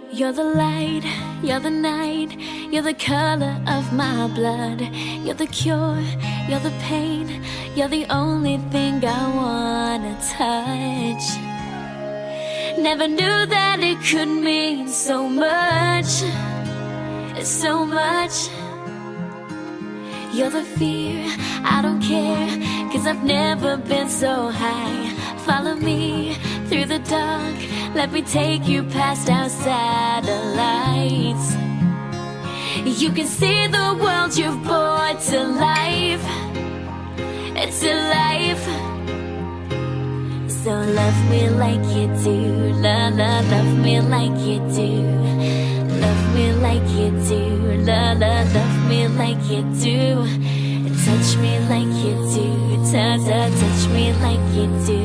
You're the light, you're the night, you're the color of my blood. You're the cure, you're the pain, you're the only thing I wanna touch. Never knew that it could mean so much, so much. You're the fear, I don't care, 'cause I've never been so high. Follow me through the dark, let me take you past our satellites. You can see the world you've brought to life, it's a life. So love me like you do, love me like you do. Love me like you do, love me like you do. Touch me like you do, touch me like you do.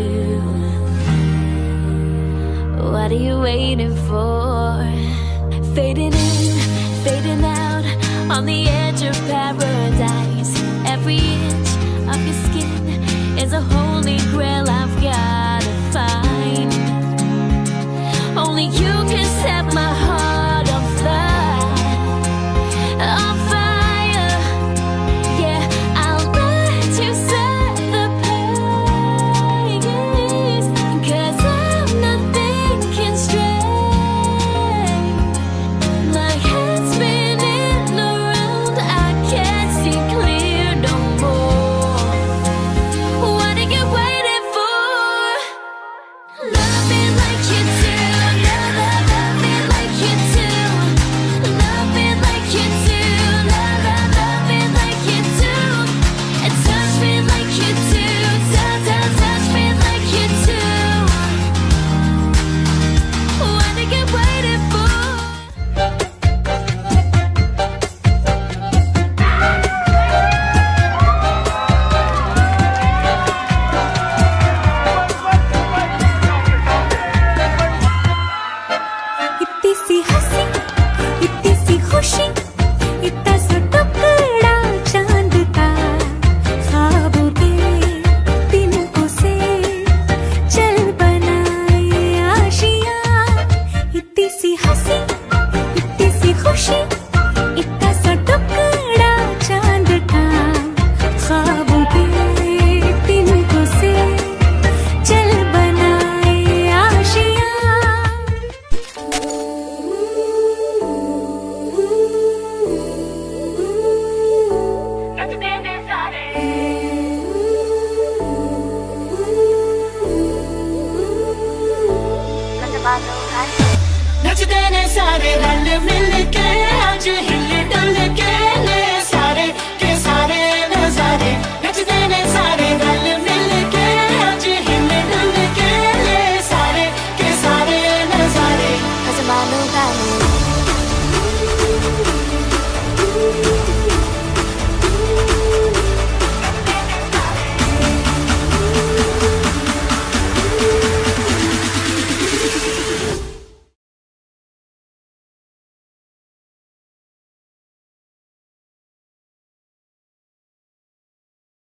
What are you waiting for? Fading in, fading out, on the edge of paradise. Every inch of your skin is a holy grail I've gotta find. Only you can set my heart on fire, on fire. Yeah, I'll let you set the pace, 'cause I'm not thinking straight. My head's spinning around, I can't see clear no more. What are you waiting for? Love me like you do, love me like you do. Love me like you do, love me like you do. And touch me like you do, touch me like you do. What are you waiting for? इतनी सी हंसी, इतनी सी खुशी, इतना सा टुकड़ा चांद का, ख्वाबों के तिनकों से चल बनाए आशियाँ। इतनी सी हंसी, इतनी सी खुशी, इतना सा टुकड़ा चांद का, ख्वाबों के तिनकों से चल बनाए आशियाँ। नचते ने सारे रल मिल के, आज हिल डुल के